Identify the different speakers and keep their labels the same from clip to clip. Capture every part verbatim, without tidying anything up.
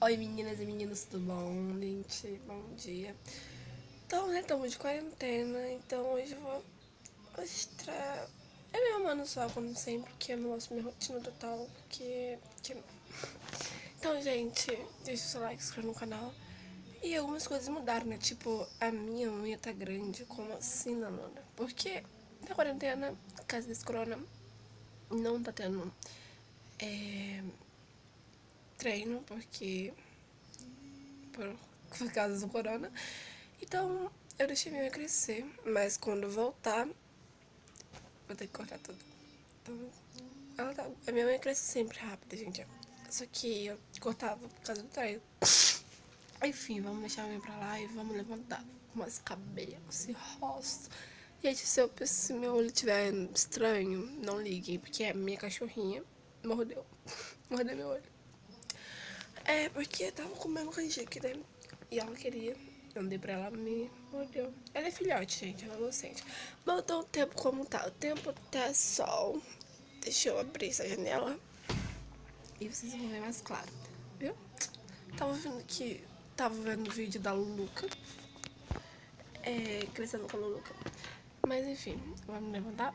Speaker 1: Oi meninas e meninos, tudo bom, gente? Bom dia. Então, né, estamos de quarentena, então hoje eu vou mostrar... Eu me arrumando só, como sempre, que eu não mostro minha rotina total, porque... porque... Então, gente, deixa o seu like, se inscreva no canal. E algumas coisas mudaram, né? Tipo, a minha unha tá grande, como assim, Nanona? Porque na quarentena, por causa desse corona, não tá tendo é, treino, porque... Por, por causa do corona. Então, eu deixei minha unha crescer, mas quando voltar, vou ter que cortar tudo. Então, ela tá, a minha unha cresce sempre rápida, gente. Só que eu cortava por causa do treino. Enfim, vamos deixar a unha pra lá e vamos levantar com esse cabelo, esse rosto. Gente, se, eu, se meu olho estiver estranho, não liguem, porque é minha cachorrinha mordeu. Mordeu meu olho. É, porque eu tava comendo canjica, né? E ela queria. Eu dei pra ela, me mordeu. Ela é filhote, gente, ela é inocente. Bom, então o tempo como tá? O tempo tá sol. Deixa eu abrir essa janela. E vocês vão ver mais claro, viu? Tava vendo que... Tava vendo o vídeo da Luluca. É, crescendo com a Luluca. Mas enfim, vamos levantar.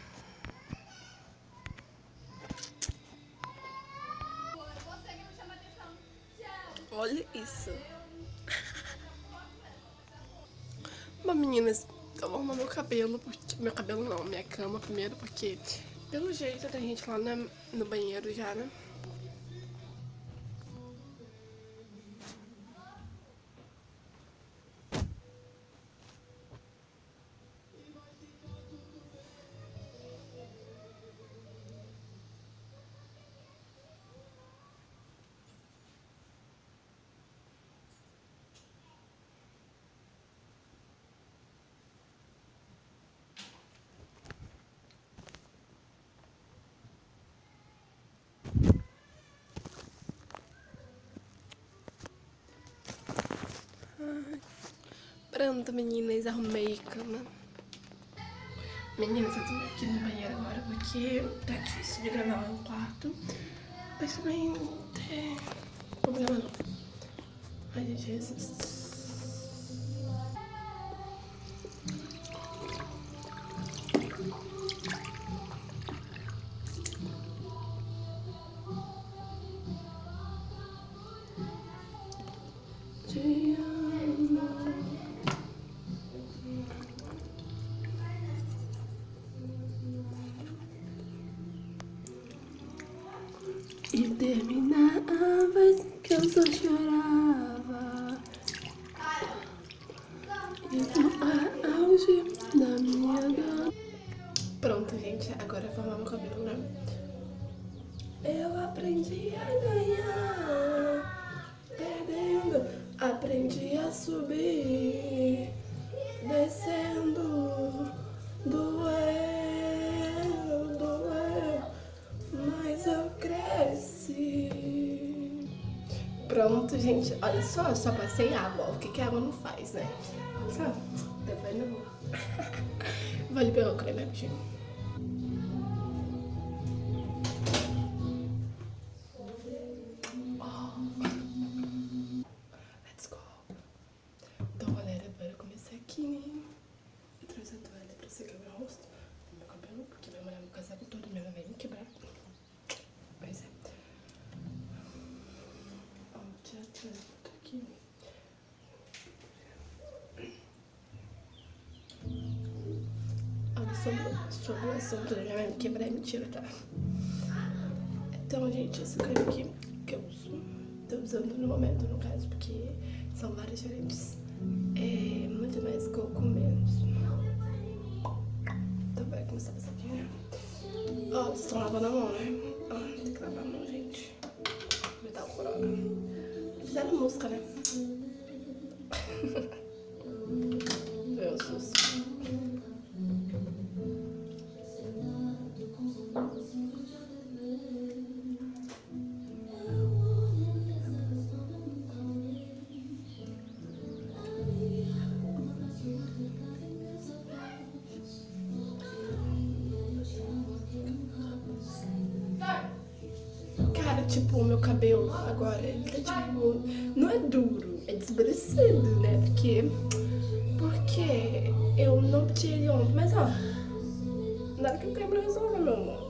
Speaker 1: Olha isso. Bom, meninas, eu vou arrumar meu cabelo, porque... Meu cabelo não, minha cama primeiro, porque... Pelo jeito tem gente lá na, no banheiro já, né? Pronto, meninas, arrumei a cama. Meninas, eu tô aqui no banheiro agora porque tá difícil de gravar lá no quarto. Mas também não tem problema não. Ai, Jesus. Te amo. E terminava que eu só chorava. E no auge da minha dor. Pronto, gente, agora eu vou arrumar meu cabelo, né? Eu aprendi a ganhar, perdendo, aprendi a subir, descendo, doeu, doeu, mas eu cresci. Pronto, gente, olha só, só passei água, o que que a água não faz, né? Só, depois não vou. Vou ali pegar o creme rapidinho. Let's go. Então, galera, bora começar aqui, né? Eu trouxe a toalha pra secar meu rosto, meu cabelo, porque vai molhar meu casaco todo, minha vai me quebrar. Pois é. Ó, tirar a toalha aqui. Olha, sobrou, sobrou assunto, já vai me quebrar, é mentira, tá? Então, gente, esse creme aqui que eu uso, tô usando no momento, no caso, porque são vários diferentes. É muito mais que eu com menos. Então vai começar a passar aqui, né? Ó, vocês estão lavando a mão, né? Ó, tem que lavar a mão, gente. Evitar o corona. Fizeram música, né? Meu susto. tipo, o meu cabelo agora, ele tá tipo, não é duro, é desparecido, né? Porque, porque eu não tinha ele ontem, mas ó, nada que o cabelo resolva, meu amor.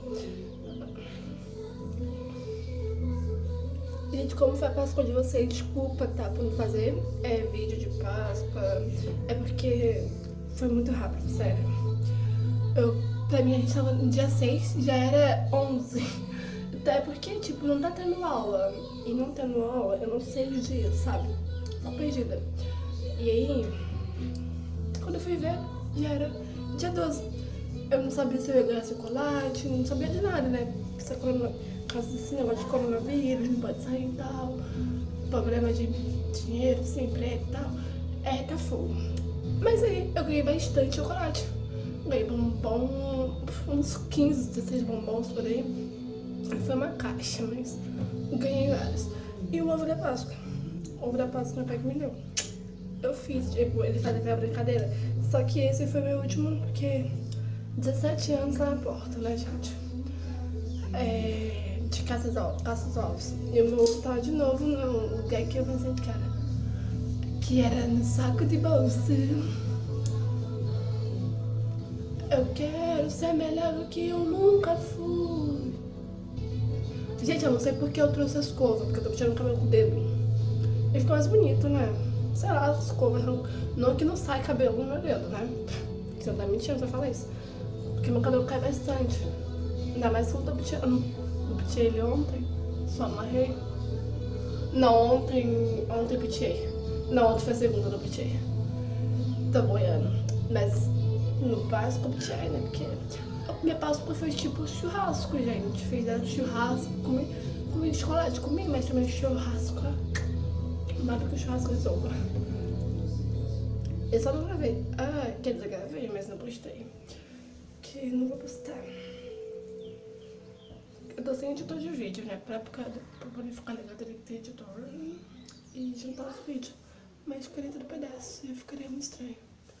Speaker 1: Gente, como foi a Páscoa de vocês? Desculpa, tá, por não fazer é, vídeo de Páscoa, é porque foi muito rápido, sério. Eu, pra mim, a gente tava no dia seis, já era onze. Até porque, tipo, não tá tendo aula. E não tendo aula, eu não sei os dias, sabe? Tô perdida. E aí, quando eu fui ver, já era dia doze. Eu não sabia se eu ia ganhar chocolate, não sabia de nada, né? Essa corona, caso desse negócio de coronavírus, não pode sair e tal. Problema de dinheiro, sem emprego e tal. É, tá fogo. Mas aí, eu ganhei bastante chocolate. Ganhei bombom, uns quinze, dezesseis bombons por aí. Foi uma caixa, mas ganhei vários. E o ovo da Páscoa. O ovo da Páscoa meu pai que me deu. Eu fiz, tipo, ele faz aquela brincadeira. Só que esse foi meu último, porque dezessete anos lá na porta, né, gente? É, de caça aos ovos. E o meu ovo tava de novo no lugar que eu pensei, cara, que era no saco de bolsa. Eu quero ser melhor do que eu nunca fui. Gente, eu não sei porque eu trouxe a escova, porque eu tô tirando o cabelo com o dedo. Ele fica mais bonito, né? Sei lá, as escovas não, não que não sai cabelo no meu dedo, né? Você não tá mentindo se eu falar isso. Porque meu cabelo cai bastante. Ainda mais que eu tô penteando. Eu penteei ele ontem, só amarrei. Não, ontem, ontem eu penteei. Não, ontem foi a segunda, eu não penteei. Tô boiando. Mas no Páscoa eu penteei, né? Porque minha Páscoa foi tipo churrasco, gente. Fiz churrasco, comi, comi chocolate, comi, mas também churrasco. Nada que o churrasco resolva. Eu só não gravei. Ah, quer dizer, gravei, mas não postei. Que não vou postar. Eu tô sem editor de vídeo, né? Pra, pra, pra poder ficar legal, teria que ter editor e juntar os vídeos. Mas ficaria tudo pedaço e ficaria muito estranho.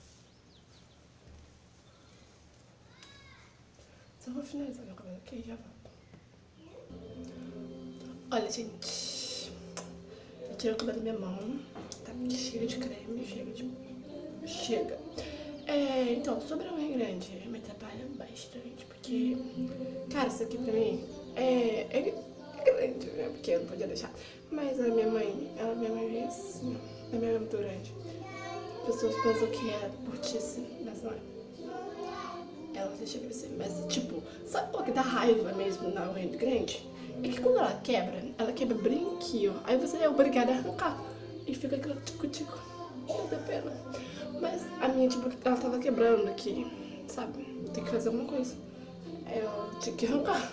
Speaker 1: Só vou finalizar meu cabelo aqui e já volto. Olha, gente. Eu tirei o cabelo da minha mão. Tá cheio de creme, chega de... Chega. É, então, sobre a unha grande, me atrapalha bastante, porque, cara, isso aqui pra mim é, é, é grande, né? Porque eu não podia deixar. Mas a minha mãe, ela, minha mãe é assim, a minha mãe é muito grande. As pessoas pensam que é curtice, mas não é. Ela deixa crescer, mas tipo, sabe qual que dá raiva mesmo na unha grande? É que quando ela quebra, ela quebra brinquinho, aí você é obrigada a arrancar e fica aquele tico-tico. Não dá pena. Mas a minha, tipo, ela tava quebrando aqui, sabe? Tem que fazer alguma coisa. Eu tinha que arrancar.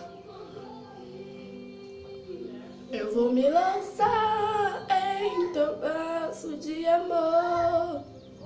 Speaker 1: Eu vou me lançar em teu braço de amor.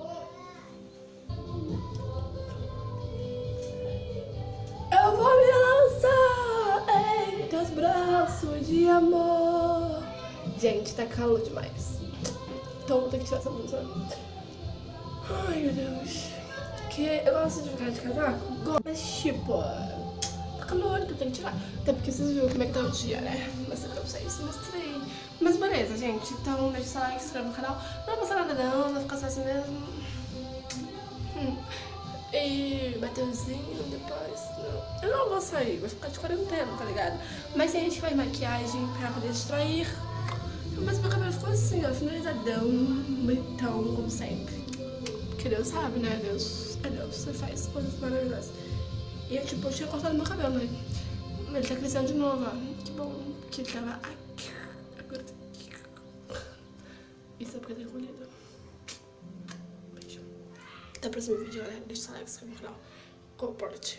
Speaker 1: Eu vou me lançar em teus braços de amor. Gente, tá calor demais. Então vou ter que tirar essa blusa. Ai, meu Deus. Porque eu gosto de ficar de casaco, mas tipo, tá calor, então tem que tirar. Até porque vocês viram como é que tá o dia, né? Mostrei pra vocês, mostrei. Mas beleza, gente. Então deixa o like, se inscreve no canal. Não vai passar nada não, vai ficar só assim mesmo. Hum. E bateuzinho depois. Não. Eu não vou sair, vou ficar de quarentena, tá ligado? Mas a gente faz maquiagem pra poder distrair. Mas meu cabelo ficou assim, ó, finalizadão, bonitão, como sempre. Porque Deus sabe, né? Deus é Deus, você faz coisas maravilhosas. E eu, tipo, eu tinha cortado meu cabelo, né? Ele tá crescendo de novo, ó. Que bom que ele tava aqui. Agora tá aqui. Isso é porque eu tenho encolhido. Beijo. Até o próximo vídeo, galera. Deixa o like, se inscreve no canal. Compartilhe.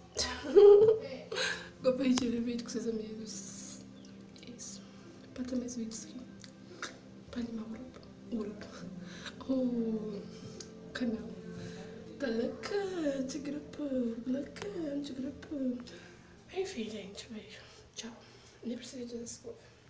Speaker 1: Compartilhe o vídeo com seus amigos. É isso. Pra ter mais vídeos aqui. Pra animar o grupo. O grupo. O canal. Tá louca de grupo. Louca de grupo. Enfim, gente. Beijo. Tchau. Nem precisa de desculpa.